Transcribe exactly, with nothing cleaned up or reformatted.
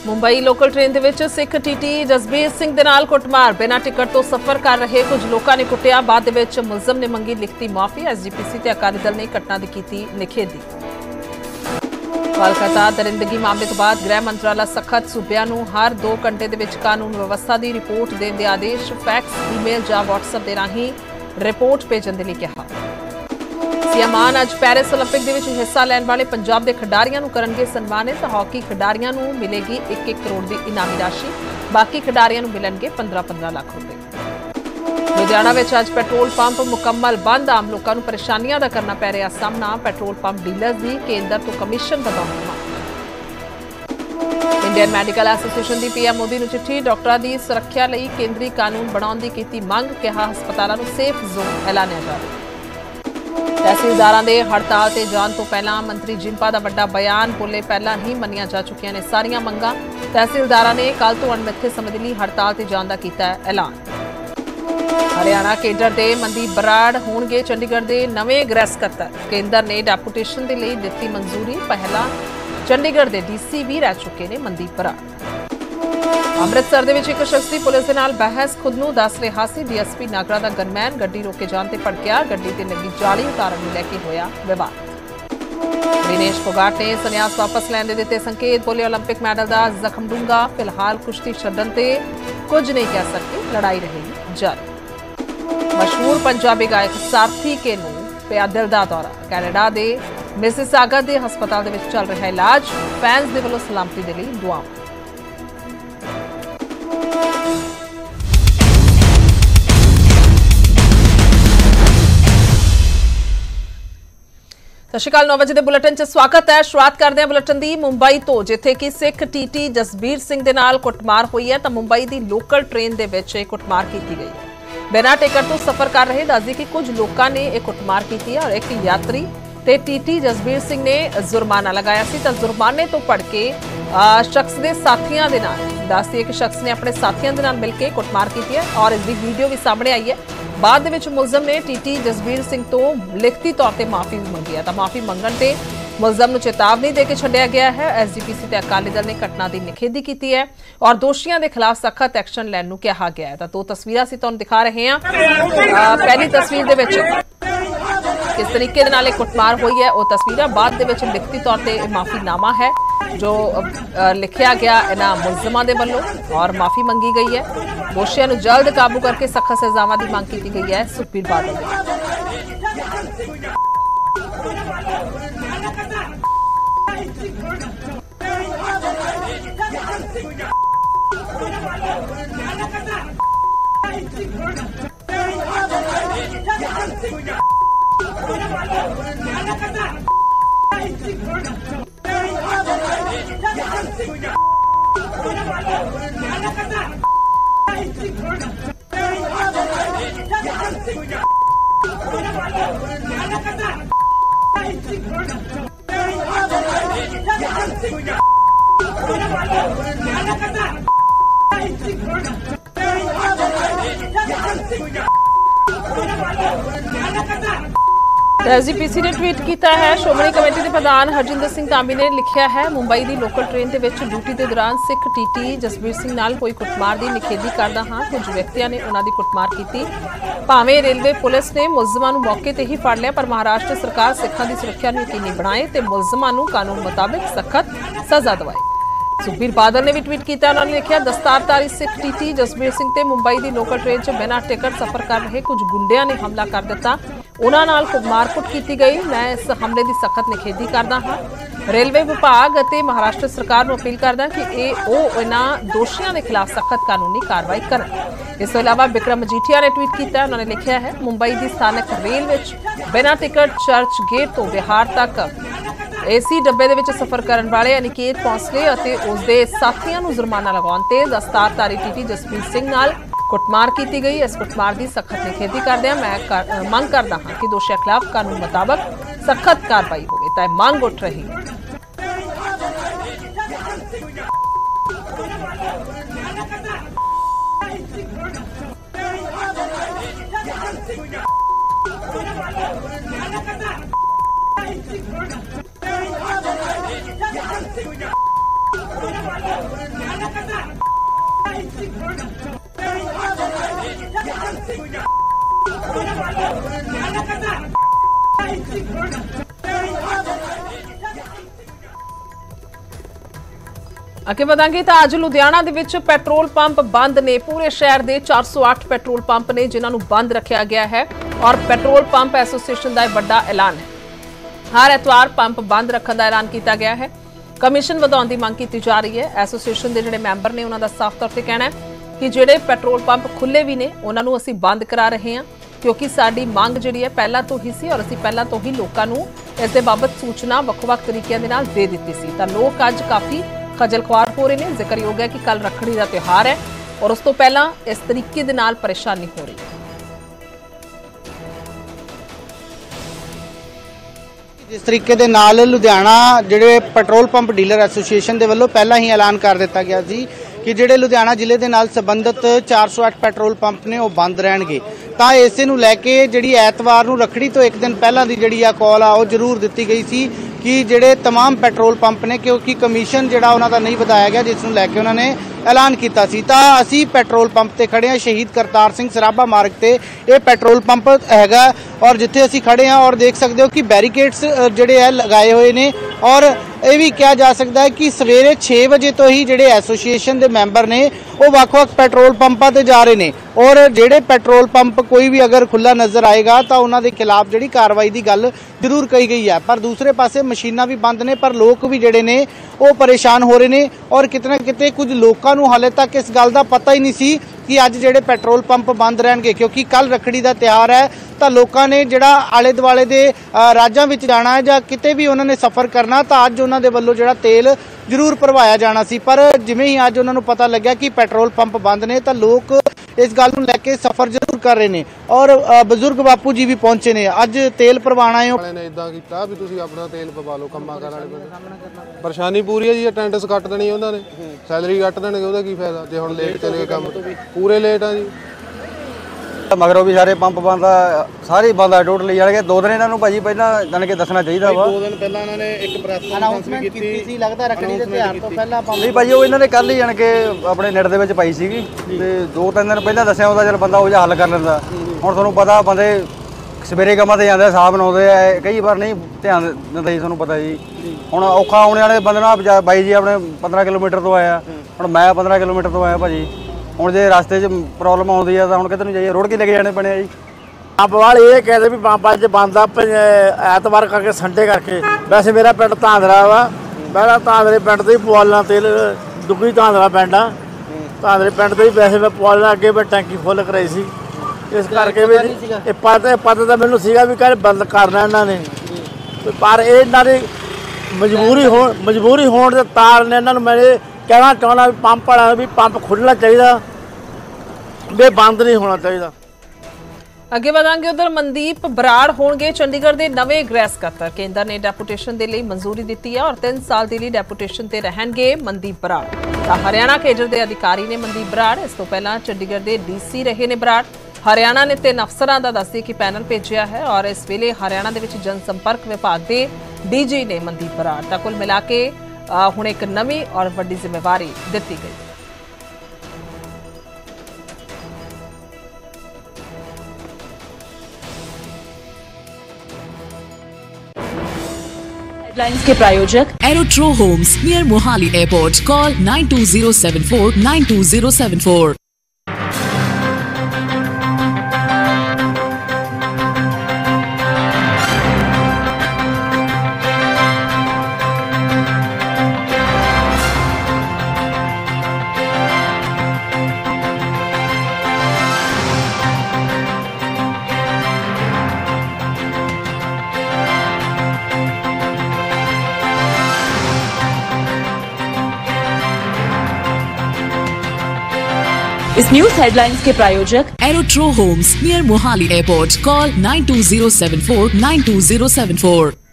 Mumbai local train दे विच Sikh TT Jasbir Singh दे नाल कुटमार बिना टिकट तो सफर कर रहे कुछ लोगों ने कुटिया। बाद दे विच मुलजम ने मंगी लिखती माफी। एसजीपीसी ते अकाली दल ने घटना दी कीती निखेधी। कोलकाता दरिंदगी मामले तो बाद गृह मंत्राला सख्त सूबिਆਂ ਨੂੰ हर दो घंटे ਦੇ ਵਿੱਚ ਕਾਨੂੰਨ ਵਿਵਸਥਾ ਦੀ ਰਿਪੋर्ट देने ਦੇ आदेश। फैक्स ईमेल ਜਾਂ WhatsApp ਦੇ ਰਾਹੀਂ रिपोर्ट भेजਣ ਦੇ ਲਈ ਕਿਹਾ। सीएम मान अज पैरिस ओलंपिक ਦੇ ਵਿੱਚ ਹਿੱਸਾ ਲੈਣ ਵਾਲੇ ਪੰਜਾਬ ਦੇ ਖਿਡਾਰੀਆਂ ਨੂੰ ਕਰਨਗੇ ਸਨਮਾਨਿਤ। ਹਾਕੀ ਖਿਡਾਰੀਆਂ ਨੂੰ ਮਿਲੇਗੀ एक एक ਕਰੋੜ ਦੀ ਇਨਾਮੀ ਰਾਸ਼ੀ। ਬਾਕੀ ਖਿਡਾਰੀਆਂ ਨੂੰ ਮਿਲਣਗੇ पंद्रह पंद्रह ਲੱਖ ਰੁਪਏ। ਲੁਧਿਆਣਾ ਵਿੱਚ ਅੱਜ ਪੈਟਰੋਲ ਪੰਪ ਮੁਕੰਮਲ ਬੰਦ। ਆਮ ਲੋਕਾਂ ਨੂੰ ਪਰੇਸ਼ਾਨੀਆਂ ਦਾ ਕਰਨਾ ਪੈ ਰਿਹਾ ਸਾਹਮਣਾ। ਪੈਟਰੋਲ ਪੰਪ ਡੀਲਰਸ ਦੀ ਕੇਂਦਰ ਤੋਂ ਕਮਿਸ਼ਨ ਵਧਾਉਣ ਦੀ ਮੰਗ। ਇੰਡੀਅਨ ਮੈਡੀਕਲ ਐਸੋਸੀਏਸ਼ਨ ਦੀ ਪੀਐਮ ਮੋਦੀ ਨੂੰ ਚਿੱਠੀ। ਡਾਕਟਰਾਂ ਦੀ ਸੁਰੱਖਿਆ ਲਈ ਕੇਂਦਰੀ ਕਾਨੂੰਨ ਬਣਾਉਣ ਦੀ ਕੀਤੀ ਮੰਗ। ਕਿਹਾ ਹਸਪਤਾਲਾਂ ਨੂੰ ਸੇਫ ਜ਼ੋਨ ਐਲਾਨਿਆ ਜਾਵੇ। ਤਹਿਸੀਲਦਾਰਾਂ ਦੇ ਹੜਤਾਲ ਤੇ ਜਾਣ ਤੋਂ ਪਹਿਲਾਂ ਮੰਤਰੀ ਜਿੰਪਾ ਦਾ ਵੱਡਾ ਬਿਆਨ। ਬੋਲੇ ਪਹਿਲਾਂ ਹੀ ਮੰਨੀਆਂ ਜਾ ਚੁੱਕੀਆਂ ਨੇ ਸਾਰੀਆਂ ਮੰਗਾਂ। ਤਹਿਸੀਲਦਾਰਾਂ ਨੇ ਕੱਲ ਤੋਂ ਅਣਮਿੱਥੇ ਸਮੇਂ ਲਈ ਹੜਤਾਲ ਤੇ ਜਾਣ ਦਾ ਕੀਤਾ ਹੈ ਐਲਾਨ। ਹਰਿਆਣਾ ਕੇਡਰ ਦੇ ਮਨਦੀਪ ਬਰਾੜ ਹੋਣਗੇ ਚੰਡੀਗੜ੍ਹ ਦੇ ਨਵੇਂ ਗ੍ਰਹਿ ਸਕੱਤਰ। ਕੇਂਦਰ ਨੇ ਡੈਪੂਟੇਸ਼ਨ ਦੇ ਲਈ ਦਿੱਤੀ ਮਨਜ਼ੂਰੀ। ਪਹਿਲਾਂ ਚੰਡੀਗੜ੍ਹ ਦੇ ਡੀਸੀ ਵੀ ਰਹਿ ਚੁੱਕੇ ਨੇ ਮਨਦੀਪ ਬਰਾੜ। ਅੰਮ੍ਰਿਤਸਰ ਦੇ ਵਿੱਚ ਇੱਕ ਸ਼ਖਸ ਦੀ ਪੁਲਿਸ ਦੇ ਨਾਲ ਬਹਿਸ। ਖੁਦ ਨੂੰ ਦੱਸ ਰਿਹਾ ਸੀ ਡੀਐਸਪੀ ਨਾਗਰਾ ਦਾ ਗਨਮੈਨ। ਗੱਡੀ ਰੋਕੇ ਜਾਣ ਤੇ ਭੜਕਿਆ। ਗੱਡੀ ਤੇ ਲੱਗੀ ਜਾਲੀ ਉਤਾਰਨ ਨੂੰ ਲੈ ਕੇ ਹੋਇਆ ਵਿਵਾਦ। ਦਿਨੇਸ਼ ਫੋਗਾਟ ਨੇ ਸੰਨਿਆਸ ਵਾਪਸ ਲੈਣ ਦੇ ਦਿੱਤੇ ਸੰਕੇਤ। ਬੋਲੇ ਓਲੰਪਿਕ ਮੈਡਲ ਦਾ ਜ਼ਖਮ ਡੂੰਘਾ। ਫਿਲਹਾਲ ਕੁਸ਼ਤੀ ਛੱਡਣ ਤੇ ਕੁਝ ਨਹੀਂ ਕਹਿ ਸਕਦੇ। ਲੜਾਈ ਰਹੇਗੀ ਜਾਰੀ। ਮਸ਼ਹੂਰ ਪੰਜਾਬੀ ਗਾਇਕ ਸਾਰਥੀ ਕੇ ਨੂੰ ਪਿਆ ਦਿਲ ਦਾ ਦੌਰਾ। ਕੈਨੇਡਾ ਦੇ ਮਿਸਿਸਾਗਾ ਦੇ ਹਸਪਤਾਲ ਦੇ ਵਿੱਚ ਚੱਲ ਰਿਹਾ ਇਲਾਜ। ਫੈਨਸ ਦੇ ਵੱਲੋਂ ਸਲਾਮਤੀ ਦੇ ਲਈ ਦੁਆਵਾਂ। ਸਤਿ ਸ਼੍ਰੀ ਅਕਾਲ। नौ ਵਜੇ ਦੇ ਬੁਲੇਟਿਨ 'ਚ ਸਵਾਗਤ ਹੈ। ਸ਼ੁਰੂਆਤ ਕਰਦੇ ਹਾਂ ਬੁਲੇਟਿਨ ਦੀ ਮੁੰਬਈ ਤੋਂ, ਜਿੱਥੇ ਕਿ ਸਿੱਖ ਟੀਟੀ ਜਸਬੀਰ ਸਿੰਘ ਦੇ ਨਾਲ ਕੁੱਟਮਾਰ ਹੋਈ ਹੈ। ਤਾਂ ਮੁੰਬਈ ਦੀ ਲੋਕਲ ਟ੍ਰੇਨ ਦੇ ਵਿੱਚ ਇਹ ਕੁੱਟਮਾਰ ਕੀਤੀ ਗਈ ਹੈ। ਬਿਨਾਂ ਟਿਕਟ ਤੋਂ ਸਫ਼ਰ ਕਰ ਰਹੇ ਦੱਸਦੀ ਕਿ ਕੁਝ ਲੋਕਾਂ ਨੇ ਇਹ ਕੁੱਟਮਾਰ ਕੀਤੀ ਹੈ ਔਰ ਇੱਕ ਯਾਤਰੀ ਤੇ ਟੀਟੀ ਜਸਬੀਰ ਸਿੰਘ ਨੇ ਜੁਰਮਾਨਾ ਲਗਾਇਆ ਸੀ। ਤਾਂ ਜੁਰਮਾਨੇ ਤੋਂ ਭੜ ਕੇ ਸ਼ਖਸ ਦੇ ਸਾਥੀਆਂ ਦੇ ਨਾਲ ਦੱਸਦੀ ਕਿ ਸ਼ਖਸ ਨੇ ਆਪਣੇ ਸਾਥੀਆਂ ਦੇ ਨਾਲ ਮਿਲ ਕੇ ਕੁੱਟਮਾਰ ਕੀਤੀ ਹੈ ਔਰ ਇਸ ਦੀ ਵੀਡੀਓ ਵੀ ਸਾਹਮਣੇ ਆਈ ਹੈ। ਬਾਅਦ ਦੇ ਵਿੱਚ ਮੁਲਜ਼ਮ ਨੇ ਟੀਟੀ ਜਸਬੀਰ ਸਿੰਘ ਤੋਂ ਲਿਖਤੀ ਤੌਰ ਤੇ ਮਾਫੀ ਮੰਗੀ ਹੈ। ਤਾਂ ਮਾਫੀ ਮੰਗਣ ਤੇ ਮੁਲਜ਼ਮ ਨੂੰ ਚੇਤਾਵਨੀ ਦੇ ਕੇ ਛੱਡਿਆ ਗਿਆ ਹੈ। ਐਸਜੀਪੀਸੀ ਤੇ ਅਕਾਲੀ ਦਲ ਨੇ ਘਟਨਾ ਦੀ ਨਿਖੇਧੀ ਕੀਤੀ ਹੈ ਔਰ ਦੋਸ਼ੀਆਂ ਦੇ ਖਿਲਾਫ ਸਖਤ ਐਕਸ਼ਨ ਲੈਣ ਨੂੰ ਕਿਹਾ ਗਿਆ ਹੈ। ਤਾਂ ਦੋ ਤਸਵੀਰਾਂ ਅਸੀਂ ਤੁਹਾਨੂੰ ਦਿਖਾ ਰਹੇ ਹਾਂ। ਪਹਿਲੀ ਤਸਵੀਰ ਦੇ ਵਿੱਚ किस तरीके दे नाल कुटमार हुई है वह तस्वीर। बाद दे विच लिखती तौर पर माफीनामा है जो लिखिया गया इन्हां मुलजमां दे वल्लों और माफी मंगी गई है। दोषियों नूं जल्द काबू करके सख्त सजावां दी मांग की गई है। सुखबीर बादल एसजीपीसी ने ट्वीट किया है। श्रोमणी कमेटी के प्रधान हरजिंदर सिंह धामी ने लिखा है मुंबई की लोकल ट्रेन के विच ड्यूटी के दौरान सिख टीटी जसबीर सिंह नाल कोई कुटमार की निखेधी करदा हाँ। कुछ व्यक्तियों ने उन्हों की कुटमार की। भावें रेलवे पुलिस ने मुलजमां नूं मौके ते ही फड़ लिया पर महाराष्ट्र सरकार सिखां की सुरक्षा नूं यकीनी बनाए ते मुलजमां नूं कानून मुताबिक सख्त सज़ा दवाए। सुखबीर बादल ने भी ट्वीट किया। उन्होंने लिखा दस्तारधारी सिख टीटी जसबीर सिंह ते मुंबई की लोकल ट्रेन च बिना टिकट सफर कर रहे कुछ गुंडियां ने हमला कर दिता। उन्हां नाल मारकुट की गई। मैं इस हमले की सख्त निखेधी करदा हाँ। रेलवे विभाग और महाराष्ट्र सरकार को अपील करदा कि इन्हां दोषियों के खिलाफ सख्त कानूनी कार्रवाई करन। इस तो इलावा विक्रम मजीठिया ने ट्वीट किया। उन्होंने लिखा है मुंबई की स्थानक रेल विच बिना टिकट चर्च गेट तो बिहार तक एसी डब्बे दे विच सफर करने वाले अनिकेत भोंसले और उसके साथियों को जुर्माना लगाने ते दस्तारधारी टीटी जसबीर सिंह नाल कुटमार की गई। इस कुटमार की सख्त निखेधी करदे मैं कर, मंग करदा हाँ कि दोषियों खिलाफ कानून मुताबिक सख्त कार्रवाई होवे। तां मांग उठ रही है। ਅੱਗੇ ਵਧਾਂਗੇ ਤਾਂ ਅੱਜ ਲੁਧਿਆਣਾ ਦੇ ਵਿੱਚ ਪੈਟਰੋਲ ਪੰਪ ਬੰਦ ਨੇ। ਪੂਰੇ ਸ਼ਹਿਰ ਦੇ ਚਾਰ ਸੌ ਅੱਠ ਪੈਟਰੋਲ ਪੰਪ ਨੇ ਜਿਨ੍ਹਾਂ ਨੂੰ ਬੰਦ ਰੱਖਿਆ ਗਿਆ ਹੈ ਔਰ ਪੈਟਰੋਲ ਪੰਪ ਐਸੋਸੀਏਸ਼ਨ ਦਾ ਇਹ ਵੱਡਾ ਐਲਾਨ ਹੈ। ਹਰ ਐਤਵਾਰ ਪੰਪ ਬੰਦ ਰੱਖਣ ਦਾ ਐਲਾਨ ਕੀਤਾ ਗਿਆ ਹੈ। ਕਮਿਸ਼ਨ ਵਧਾਉਣ ਦੀ ਮੰਗ ਕੀਤੀ ਜਾ ਰਹੀ ਹੈ। ਐਸੋਸੀਏਸ਼ਨ ਦੇ ਜਿਹੜੇ ਮੈਂਬਰ ਨੇ ਉਹਨਾਂ ਦਾ ਸਾਫ਼ ਤੌਰ ਤੇ ਕਹਿਣਾ ਹੈ ਕਿ ਜਿਹੜੇ ਪੈਟਰੋਲ ਪੰਪ ਖੁੱਲੇ ਵੀ ਨੇ ਉਹਨਾਂ ਨੂੰ ਅਸੀਂ ਬੰਦ ਕਰਾ ਰਹੇ ਹਾਂ ਕਿਉਂਕਿ ਸਾਡੀ ਮੰਗ ਜਿਹੜੀ ਹੈ ਪਹਿਲਾਂ ਤੋਂ ਹੀ ਸੀ ਔਰ ਅਸੀਂ ਪਹਿਲਾਂ ਤੋਂ ਹੀ ਲੋਕਾਂ ਨੂੰ ਇਸ ਦੇ ਬਾਬਤ ਸੂਚਨਾ ਵੱਖ-ਵੱਖ ਤਰੀਕਿਆਂ ਦੇ ਨਾਲ ਦੇ ਦਿੱਤੀ ਸੀ। ਤਾਂ ਲੋਕ ਅੱਜ ਕਾਫੀ ਖਜਲ ਖੁਆਰ ਹੋ ਰਹੇ ਨੇ। ਜ਼ਿਕਰਯੋਗ ਹੈ ਕਿ ਕੱਲ ਰੱਖੜੀ ਦਾ ਤਿਉਹਾਰ ਹੈ ਔਰ ਉਸ ਤੋਂ ਪਹਿਲਾਂ ਇਸ ਤਰੀਕੇ ਦੇ ਨਾਲ ਪਰੇਸ਼ਾਨੀ ਹੋ ਰਹੀ ਹੈ। जिस तरीके दे नाल लुधियाना जिहड़े पेट्रोल पंप डीलर एसोसीएशन दे वल्लों पहला ही ऐलान कर दिता गया सी कि जिहड़े लुधियाना जिले दे नाल संबंधित चार सौ अठ पेट्रोल पंप ने वो बंद रहणगे। तां इसे नूं लैके जिहड़ी ऐतवार नूं रखड़ी तो एक दिन पहलां दी जिहड़ी आ कॉल आ वो जरूर दित्ती गई सी कि जिहड़े तमाम पेट्रोल पंप ने क्योंकि कमीशन जिहड़ा उन्हां दा नहीं वधाया गया जिस नूं लैके उन्हां ने ऐलान किया सी। तां असीं पेट्रोल पंप ते खड़े हां शहीद करतार सिंह सराभा मार्ग ते ये पेट्रोल पंप हैगा और जिथे असीं खड़े हां और देख सकते हो कि बैरीकेड्स जिहड़े है लगाए हुए ने और ये भी कहा जा सकता है कि सवेरे छे बजे तो ही जिहड़े एसोसीएशन के मैंबर ने वो वक्-वक् पेट्रोल पंपों ते जा रहे हैं और जिहड़े पेट्रोल पंप कोई भी अगर खुला नज़र आएगा तो उन्हां दे खिलाफ जिहड़ी कार्रवाई की गल जरूर कही गई है। पर दूसरे पासे मशीनां भी बंद ने पर लोग भी जिहड़े ने वो परेशान हो रहे हैं और किते ना किते कुछ लोगों नूं हाले तक इस गल दा पता ही नहीं सी कि अज जिहड़े पेट्रोल पंप बंद रहणगे क्योंकि कल रखड़ी का त्यौहार है तो लोगों ने जिहड़ा आले दुआले दे राज्यां विच जाना है जां किते भी उन्होंने सफ़र करना तो अज उन्हां दे वल्लों जिहड़ा तेल जरूर भरवाया जाना सी। पर जिवें ही अज उन्हां नूं पता लग्या कि पेट्रोल पंप बंद ने तो लोग इस गल नूं लैके सफ़र जरूर कर रहे हैं और बजुर्ग बापू जी भी पहुंचे ने। अज तेल भरवाना है ने इदां कीता भी तुसीं अपना तेल पवा लो कम्मा कर वाले परेशानी पूरी है जी। अटेंडेंस कट देनी उन्हां ने सैलरी कट देणगे ओहदा की फायदा जे हुण लेट चले गए काम पूरे लेट आ जी। मगरों भी सारे पंप बंद सारे बंद आ टोटली जाने दो दिन इन्होंने भाजी पहला जाने के दसना चाहिए वा दो दिन पहला इन्होंने एक प्रेस अनाउंसमेंट कीती सी लगदा रखड़ी दे त्योहार तो पहला नहीं भाजी वो इन्होंने कल ही जाने के अपने नेट दे विच पाई सीगी ते दो तीन दिन पहला दस्सिया होंदा चल बंदा वो हल कर लैंदा। हुण तुहानूं पता बंदे सवेरे कमां ते जांदे साहब नौंदे कई बार नहीं ध्यान दिंदा जी तुहानूं पता जी। हुण औखा आउणे वाले बंदे नाल बाई जी अपने पंद्रह किलोमीटर तो आया हुण मैं पंद्रह किलोमीटर तो आया भाजी ਹੁਣ ਜੇ ਰਸਤੇ 'ਚ ਪ੍ਰੋਬਲਮ ਆਉਂਦੀ ਆ ਤਾਂ ਹੁਣ ਕਿਤੇ ਨੂੰ ਜਾਈਏ ਰੋਡ ਕੇ ਲੈ ਕੇ ਜਾਣੇ ਪੈਣੇ ਆ ਜੀ। ਪੰਪ ਵਾਲੇ ਇਹ ਕਹਿੰਦੇ ਵੀ ਪੰਪ ਅੱਜ ਬੰਦ ਆ ਐਤਵਾਰ ਕਰਕੇ ਸੰਡੇ ਕਰਕੇ। ਵੈਸੇ ਮੇਰਾ ਪਿੰਡ ਧਾਂਦਰਾ ਵਾ ਪਹਿਲਾਂ ਧਾਂਦਰੇ ਪਿੰਡ ਤੋਂ ਹੀ ਪਵਾਲਣਾ ਤੇਲ ਦੁੱਗੀ ਧਾਂਦਰਾ ਪਿੰਡ ਆ ਧਾਂਦਰੇ ਪਿੰਡ ਤੋਂ ਹੀ ਵੈਸੇ ਮੈਂ ਪਵਾਲਣਾ ਅੱਗੇ ਮੈਂ ਟੈਂਕੀ ਫੁੱਲ ਕਰਾਈ ਸੀ ਇਸ ਕਰਕੇ ਵੀ ਇਹ ਪਤਾ ਪਤਾ ਤਾਂ ਮੈਨੂੰ ਸੀਗਾ ਵੀ ਕਹਿੰਦੇ ਬੰਦ ਕਰਨਾ ਇਹਨਾਂ ਨੇ ਪਰ ਇਹ ਇਹਨਾਂ ਦੀ ਮਜਬੂਰੀ ਹੋਣ ਮਜਬੂਰੀ ਹੋਣ ਦੇ ਤਾਰ ਨੇ ਇਹਨਾਂ ਨੂੰ ਮੈਂ कहना चाहना भी पंप वाला भी पंप खुलना चाहिए भी बंद नहीं होना चाहिए। ਅੱਗੇ ਵਧਾਂਗੇ ਉਧਰ ਮਨਦੀਪ ਬਰਾੜ ਹੋਣਗੇ ਚੰਡੀਗੜ੍ਹ ਦੇ ਨਵੇਂ ਗ੍ਰਹਿ ਸਕੱਤਰ। ਕੇਂਦਰ ਨੇ ਡੈਪੂਟੇਸ਼ਨ ਦੇ ਲਈ ਮਨਜ਼ੂਰੀ ਦਿੱਤੀ ਹੈ ਔਰ ਤਿੰਨ ਸਾਲ ਦੇ ਲਈ ਡੈਪੂਟੇਸ਼ਨ ਤੇ ਰਹਿਣਗੇ ਮਨਦੀਪ ਬਰਾੜ। ਤਾਂ ਹਰਿਆਣਾ ਕੇਡਰ ਦੇ ਅਧਿਕਾਰੀ ਨੇ ਮਨਦੀਪ ਬਰਾੜ। ਇਸ ਤੋਂ ਪਹਿਲਾਂ ਚੰਡੀਗੜ੍ਹ ਦੇ ਡੀਸੀ ਰਹੇ ਨੇ ਬਰਾੜ। ਹਰਿਆਣਾ ਨੇ ਤਿੰਨ ਅਫਸਰਾਂ ਦਾ ਦੱਸਦੇ ਕਿ ਪੈਨਲ ਭੇਜਿਆ ਹੈ ਔਰ ਇਸ ਵੇਲੇ ਹਰਿਆਣਾ ਦੇ ਵਿੱਚ ਜਨ ਸੰਪਰਕ ਵਿਭਾਗ ਦੇ ਡੀਜੀ ਨੇ ਮਨਦੀਪ ਬਰਾੜ। ਤਾਂ ਕੁੱਲ ਮਿਲਾ ਕੇ ਹੁਣ ਇੱਕ ਨਵੀਂ ਔਰ ਵੱਡੀ ਜ਼ਿੰਮੇਵਾਰੀ ਦਿੱਤੀ ਗਈ। हेडलाइंस के प्रायोजक Aerotro homes near Mohali airport. Call nine two zero seven four nine two zero seven four. इस न्यूज हेडलाइंस के प्रायोजक Aerotro homes near Mohali airport. Call nine two zero seven four nine two zero seven four.